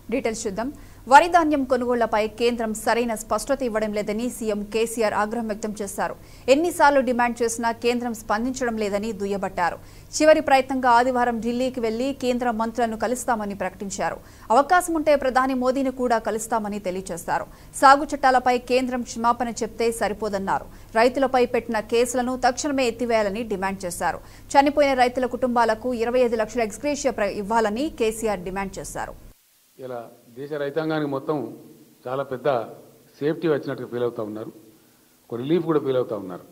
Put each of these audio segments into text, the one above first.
Details చూద్దాం. వరి ధాన్యం కొనుగోళ్లపై కేంద్రం సరైన స్పష్టత ఇవ్వడం లేదని సీఎం కేసీఆర్ ఆగ్రహం వ్యక్తం చేశారు. ఎన్నిసార్లు డిమాండ్ చేసినా కేంద్రం స్పందించడం లేదని దుయ్యబట్టారు. చివరి ప్రయత్నంగా ఆదివారం ఢిల్లీకి వెళ్లి కేంద్ర మంత్రులను కలుస్తామని ప్రకటించారు. అవకాశం ఉంటే ప్రధాని మోదీని కూడా కలుస్తామని తెలియజేశారు. సాగు చట్టాలపై కేంద్రం క్షమాపణ చెప్తే సరిపోదన్నారు. రైతులపై పెట్టిన కేసులను తక్షణమే ఎత్తివేయాలని డిమాండ్ చేశారు. చనిపోయిన రైతుల కుటుంబాలకు 25 లక్షల ఎక్స్గ్రేషియా ఇవ్వాలని కేసీఆర్ డిమాండ్ చేశారు. ఇలా దేశ రైతాంగానికి మొత్తం చాలా పెద్ద సేఫ్టీ వచ్చినట్టుగా ఫీల్ అవుతూ ఉన్నారు. ఒక రిలీఫ్ కూడా ఫీల్ అవుతూ ఉన్నారు.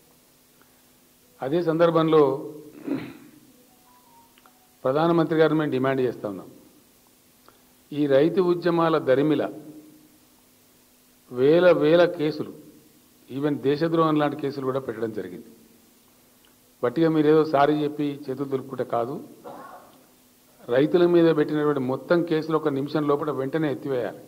అదే సందర్భంలో ప్రధానమంత్రి గారిని మేము డిమాండ్ చేస్తూ ఉన్నాం. ఈ రైతు ఉద్యమాల దరిమిల వేల కేసులు, ఈవెన్ దేశద్రోహం లాంటి కేసులు కూడా పెట్టడం జరిగింది. బట్టిగా మీరు ఏదో సారీ చెప్పి చేతులు దులుపుకుంటే కాదు, రైతుల మీద పెట్టినటువంటి మొత్తం కేసులు ఒక నిమిషం లోపల వెంటనే ఎత్తివేయాలి.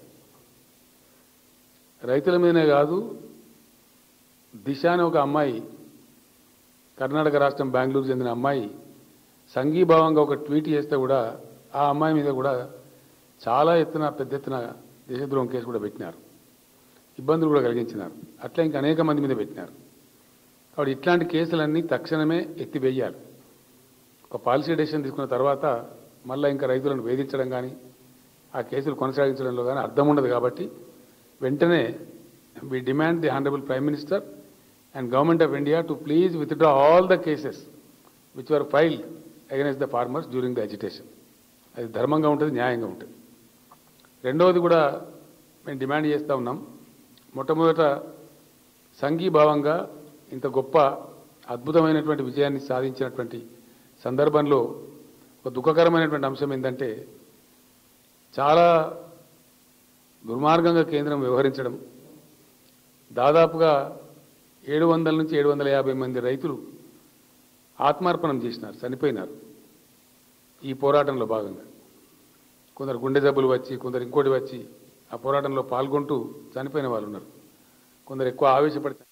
రైతుల మీదనే కాదు, దిశ అని ఒక అమ్మాయి, కర్ణాటక రాష్ట్రం బెంగళూరు చెందిన అమ్మాయి సంఘీభావంగా ఒక ట్వీట్ చేస్తే కూడా ఆ అమ్మాయి మీద కూడా చాలా పెద్ద ఎత్తున దేశద్రోహం కేసు కూడా పెట్టినారు, ఇబ్బందులు కూడా కలిగించినారు. అట్లా ఇంకా అనేక మంది మీద పెట్టినారు. కాబట్టి ఇట్లాంటి కేసులన్నీ తక్షణమే ఎత్తివేయాలి. ఒక పాలసీ డెసిషన్ తీసుకున్న తర్వాత మళ్ళీ ఇంకా రైతులను వేధించడం కానీ ఆ కేసులు కొనసాగించడంలో కానీ అర్థం ఉండదు. కాబట్టి వెంటనే we demand the honourable prime minister and government of India to please withdraw all the cases which were filed against the farmers during the agitation. అది ధర్మంగా ఉంటుంది, న్యాయంగా ఉంటుంది. రెండవది కూడా మేము డిమాండ్ చేస్తూ ఉన్నాం. మొట్టమొదట సంఘీభావంగా ఇంత గొప్ప అద్భుతమైనటువంటి విజయాన్ని సాధించినటువంటి సందర్భంలో ఒక దుఃఖకరమైనటువంటి అంశం ఏంటంటే చాలా దుర్మార్గంగా కేంద్రం వ్యవహరించడం. దాదాపుగా 700 నుంచి 750 మంది రైతులు ఆత్మార్పణం చేసినారు, చనిపోయినారు ఈ పోరాటంలో భాగంగా. కొందరు గుండె జబ్బులు వచ్చి, కొందరు ఇంకోటి వచ్చి ఆ పోరాటంలో పాల్గొంటూ చనిపోయిన వాళ్ళు ఉన్నారు. కొందరు ఎక్కువ ఆవేశపడి